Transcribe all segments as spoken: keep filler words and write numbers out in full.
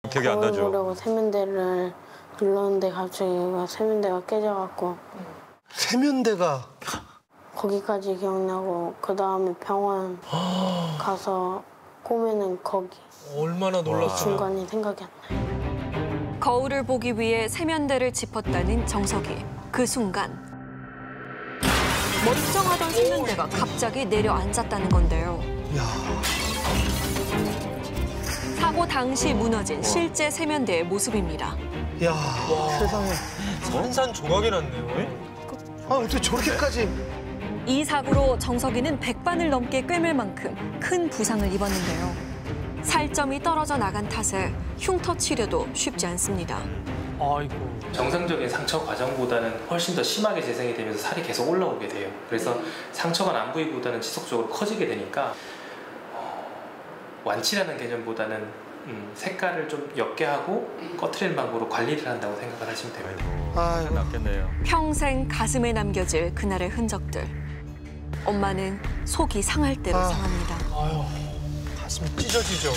기억이 안 나죠. 보려고 세면대를 눌렀는데 갑자기 세면대가 깨져갖고. 세면대가? 거기까지 기억나고 그 다음에 병원 가서 꼬매는 거기. 얼마나 놀랐어. 중간이 생각이 안 나요. 거울을 보기 위해 세면대를 짚었다는 정석이. 그 순간 멀쩡하던 세면대가 갑자기 내려앉았다는 건데요. 야. 사고 당시 무너진 실제 세면대의 모습입니다. 야, 와. 세상에. 산산조각이 났네요. 아, 어떻게 저렇게까지. 이 사고로 정석이는 백반을 넘게 꿰맬 만큼 큰 부상을 입었는데요. 살점이 떨어져 나간 탓에 흉터 치료도 쉽지 않습니다. 아이고. 정상적인 상처 과정보다는 훨씬 더 심하게 재생이 되면서 살이 계속 올라오게 돼요. 그래서 상처가 난 부위보다는 지속적으로 커지게 되니까 어, 완치라는 개념보다는 음, 색깔을 좀 옅게 하고 꺼트리는 방법으로 관리를 한다고 생각을 하시면 됩니다. 아이고, 낫겠네요. 평생 가슴에 남겨질 그날의 흔적들. 엄마는 속이 상할 대로 아. 상합니다. 아유, 가슴이 찢어지죠.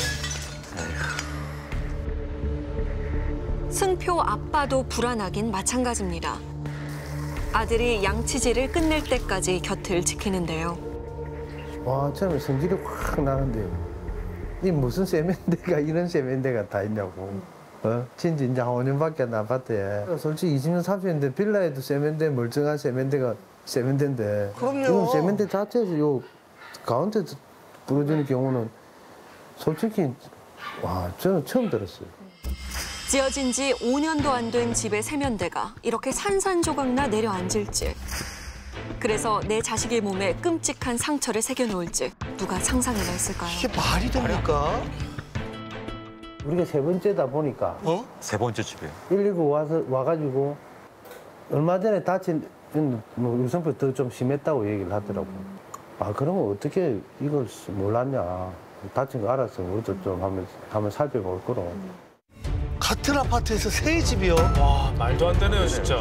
승표 아빠도 불안하긴 마찬가지입니다. 아들이 양치질을 끝낼 때까지 곁을 지키는데요. 와, 처음에 성질이 확 나는데 이 무슨 세면대가 이런 세면대가 다 있냐고. 어? 진짜 이제 한 오 년밖에 안 아파트에. 솔직히 이십 년, 삼십 년대 빌라에도 세면대, 멀쩡한 세면대가 세면대인데. 그럼요. 이건 세면대 자체에서 요 가운데 부러지는 경우는 솔직히 와, 저는 처음 들었어요. 지어진 지 오 년도 안 된 집의 세면대가 이렇게 산산조각나 내려앉을지. 그래서 내 자식의 몸에 끔찍한 상처를 새겨놓을지 누가 상상이나 했을까요? 이게 말이 됩니까? 우리가 세 번째다 보니까 어? 세 번째 집이에요. 일일구 와서 와가지고 얼마 전에 다친 뭐 유성병 더 좀 심했다고 얘기를 하더라고. 아, 그러면 어떻게 이걸 몰랐냐. 다친 거 알았어. 우리도 좀 한번, 한번 살펴볼 거로. 같은 아파트에서 세 집이요? 와, 말도 안 되네요, 진짜.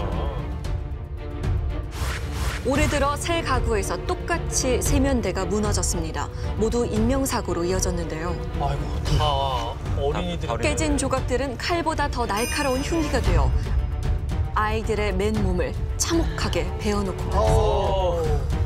올해 들어 새 가구에서 똑같이 세면대가 무너졌습니다. 모두 인명사고로 이어졌는데요. 아이고, 다 어린이들이. 깨진 조각들은 칼보다 더 날카로운 흉기가 되어 아이들의 맨몸을 참혹하게 베어놓고 말았습니다.